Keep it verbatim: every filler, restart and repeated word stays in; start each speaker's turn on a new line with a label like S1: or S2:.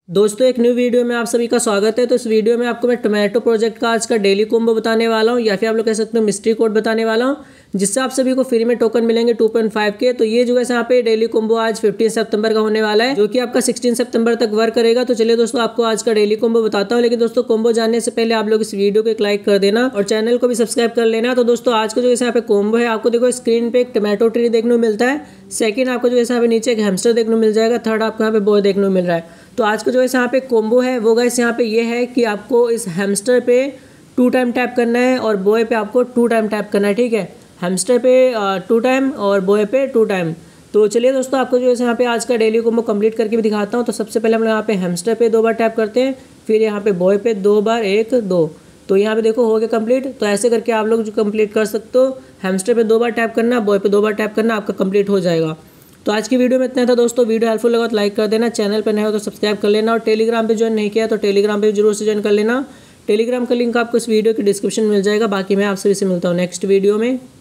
S1: दोस्तों एक new video में आप सभी का स्वागत है। तो इस वीडियो में आपको मैं टोमेटो प्रोजेक्ट का आज का डेली कॉम्बो बताने वाला हूं, या फिर आप लोग कह सकते हो मिस्ट्री कोड बताने वाला हूं, जिससे आप सभी को फ्री में टोकन मिलेंगे टू पॉइंट फाइव के। तो ये जो है यहाँ पे डेली कॉम्बो आज फिफ्टीन सितंबर का होने वाला है, जो कि आपका सिक्सटीन सितंबर तक वर्क करेगा। तो चलिए दोस्तों आपको आज का डेली कॉम्बो बताता हूँ, लेकिन दोस्तों कॉम्बो जानने से पहले आप लोग इस वीडियो को एक लाइक कर देना और चैनल को भी सब्सक्राइब कर लेना। तो दोस्तों आज का जो यहाँ पे कॉम्बो है, आपको देखो स्क्रीन पे एक टोमेटो ट्री देखने को मिलता है, सेकंड आपको जो यहाँ पे नीचे एक हैमस्टर देखने को मिल जाएगा, थर्ड आपको यहाँ पे बॉय देखने को मिल रहा है। तो आज का जो है यहाँ पे कॉम्बो है वो गाइस यहाँ पे ये है कि आपको इस हैमस्टर पे टू टाइम टैप करना है और बॉय पे आपको टू टाइम टैप करना है, ठीक है। हैमस्टर पे टू टाइम और बॉय पे टू टाइम। तो चलिए दोस्तों आपको जो है यहाँ पे आज का डेली कॉम्बो कंप्लीट करके भी दिखाता हूँ। तो सबसे पहले हम यहाँ पे हैमस्टर पे दो बार टैप करते हैं, फिर यहाँ पे बॉय पे दो बार, एक दो। तो यहाँ पे देखो हो गया कंप्लीट। तो ऐसे करके आप लोग जो कंप्लीट कर सकते हो, हैमस्टर पे दो बार टैप करना, बॉय पे दो बार टैप करना, आपका कंप्लीट हो जाएगा। तो आज की वीडियो में इतना था दोस्तों। वीडियो हेल्पफुल लगा तो लाइक कर देना, चैनल पर नए हो तो सब्सक्राइब कर लेना, और टेलीग्राम पे ज्वाइन नहीं किया तो टेलीग्राम पे जरूर से ज्वाइन कर लेना। टेलीग्राम का लिंक आपको इस वीडियो की डिस्क्रिप्शन में मिल जाएगा। बाकी मैं आप सभी से मिलता हूँ नेक्स्ट वीडियो में।